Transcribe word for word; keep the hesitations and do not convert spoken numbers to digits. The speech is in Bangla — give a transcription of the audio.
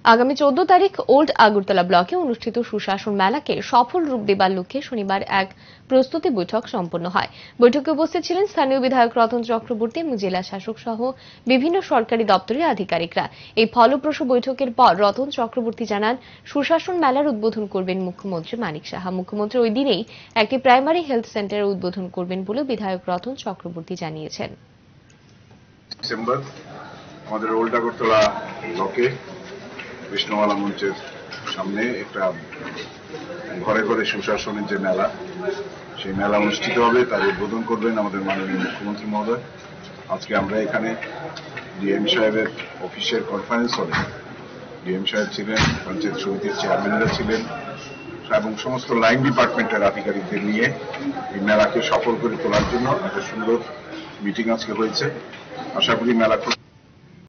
আগামী চোদ্দ তারিখ ওল্ড আগরতলা ব্লকে অনুষ্ঠিত সুশাসন মেলাকে সফল রূপ দেবার লক্ষ্যে শনিবার এক প্রস্তুতি বৈঠক সম্পন্ন হয়। বৈঠকে উপস্থিত ছিলেন স্থানীয় বিধায়ক রতন চক্রবর্তী এবং জেলা শাসক সহ বিভিন্ন সরকারি দপ্তরের আধিকারিকরা। এই ফলপ্রসূ বৈঠকের পর রতন চক্রবর্তী জানান, সুশাসন মেলার উদ্বোধন করবেন মুখ্যমন্ত্রী মানিক সাহা। মুখ্যমন্ত্রী ওই দিনেই একটি প্রাইমারি হেলথ সেন্টারের উদ্বোধন করবেন বলে বিধায়ক রতন চক্রবর্তী জানিয়েছেন। ডিসেম্বর আমাদের ওল্ড আগরতলা ব্লকে বিষ্ণুমালা মঞ্চের সামনে একটা ঘরে ঘরে সুশাসনের যে মেলা, সেই মেলা অনুষ্ঠিত হবে, তার উদ্বোধন করবেন আমাদের মাননীয় মুখ্যমন্ত্রী মহোদয়। আজকে আমরা এখানে ডিএম সাহেবের অফিসের কনফারেন্স হলে ডিএম সাহেব ছিলেন, পঞ্চায়েত সমিতির চেয়ারম্যানরা ছিলেন এবং সমস্ত লাইন ডিপার্টমেন্টের আধিকারিকদের নিয়ে এই মেলাকে সফল করে তোলার জন্য একটা সুন্দর মিটিং আজকে হয়েছে। আশা করি মেলা খুব